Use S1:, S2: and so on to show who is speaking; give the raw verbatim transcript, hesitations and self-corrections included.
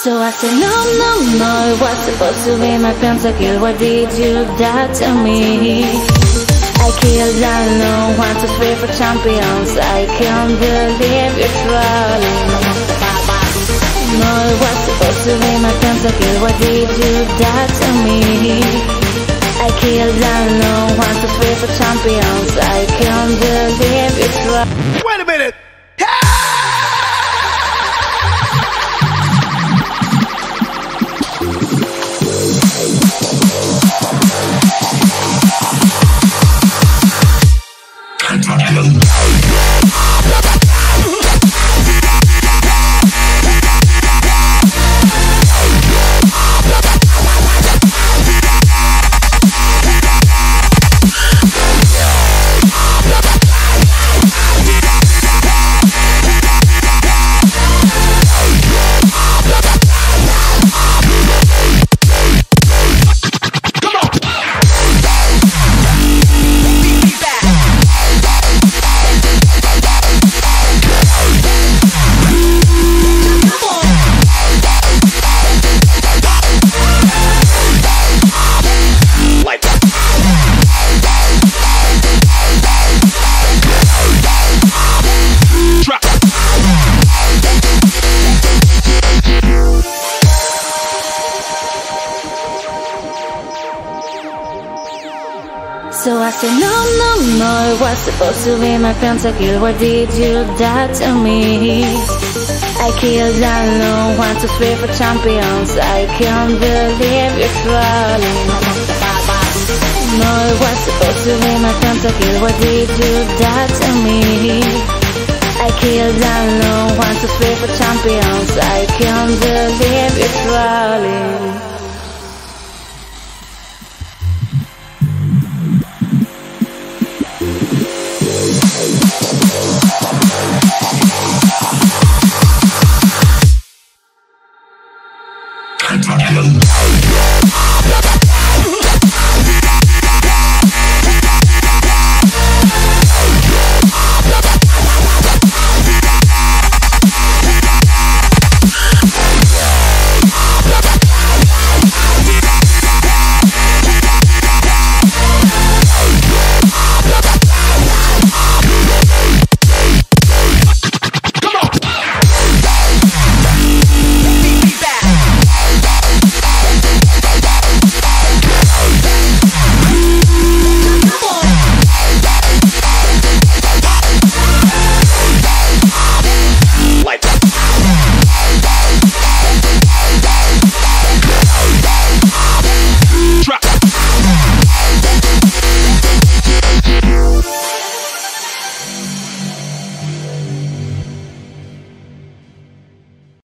S1: So I said, no, no, no, it was supposed to be my pentakill. Why did you die to me? I killed unknown, one, two, three for champions. I can't believe you're trolling. No, it was supposed to be my pentakill. Why did you die to me? I killed unknown, one, two, three for champions. I can't believe you're trolling.
S2: Wait a minute!
S1: So I said, no, no, no, it was supposed to be my pentakill. Why did you die to me? I killed unknown, one, two, three for champions. I can't believe you're trolling. No, it was supposed to be my pentakill. Why did you die to me? I killed unknown, one, two, three for champions. I can't believe you're trolling.
S2: Pentakill.